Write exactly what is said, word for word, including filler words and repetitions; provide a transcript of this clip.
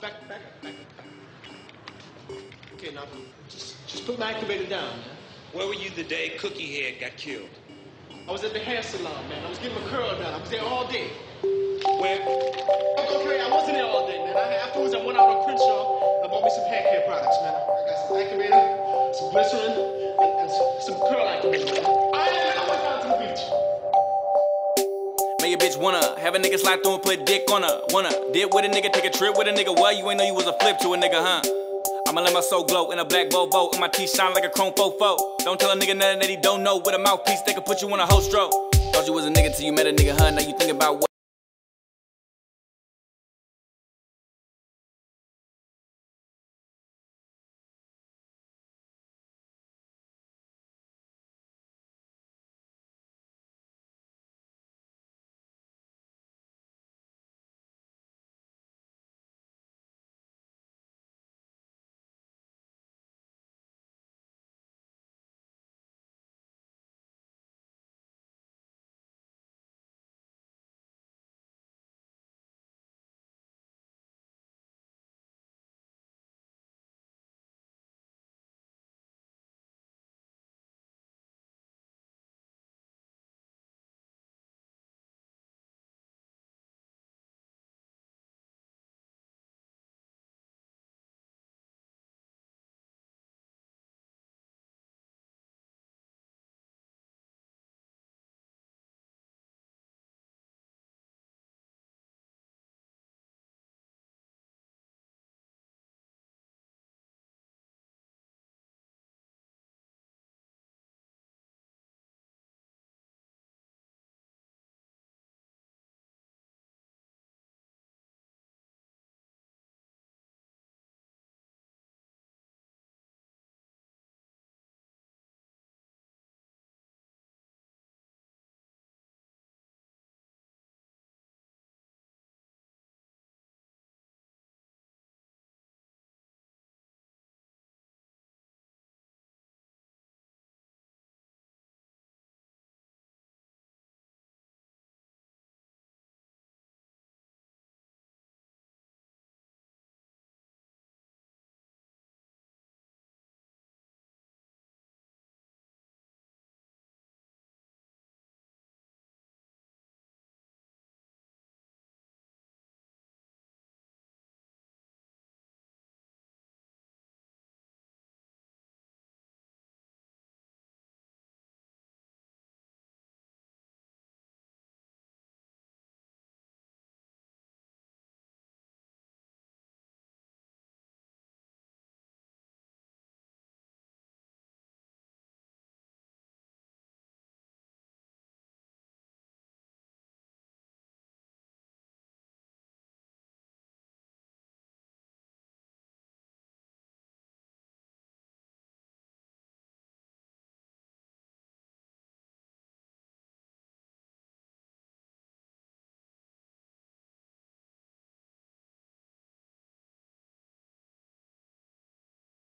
back, back, back. Okay, now, just, just put my activator down, man. Where were you the day Cookie Head got killed? I was at the hair salon, man. I was getting my curl done. I was there all day. Where? Okay, I wasn't there all day, man. I, afterwards, I went out on Crenshaw. I bought me some hair care products, man. I got some activator, some glycerin, and, and some, some curl activator, man. I, I went down to the beach. Make a bitch wanna have a nigga slide through and put dick on her. Wanna dip with a nigga, take a trip with a nigga. Well, you ain't know you was a flip to a nigga, huh? I'ma let my soul glow in a black Volvo, and my teeth shine like a chrome fofo. Don't tell a nigga nothing that he don't know. With a mouthpiece, they can put you on a whole stroke. Thought you was a nigga till you met a nigga, huh? Now you think about what